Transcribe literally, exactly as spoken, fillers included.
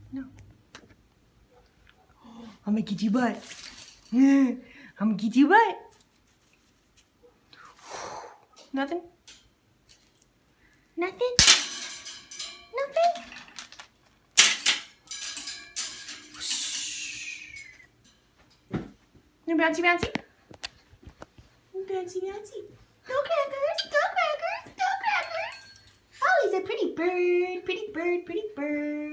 No. I'm gonna get you butt. I'm gonna get you butt. Nothing? Nothing? Nothing? No bouncy bouncy? Bouncy bouncy. Go crackers, go crackers, go crackers. Oh, he's a pretty bird, pretty bird, pretty bird.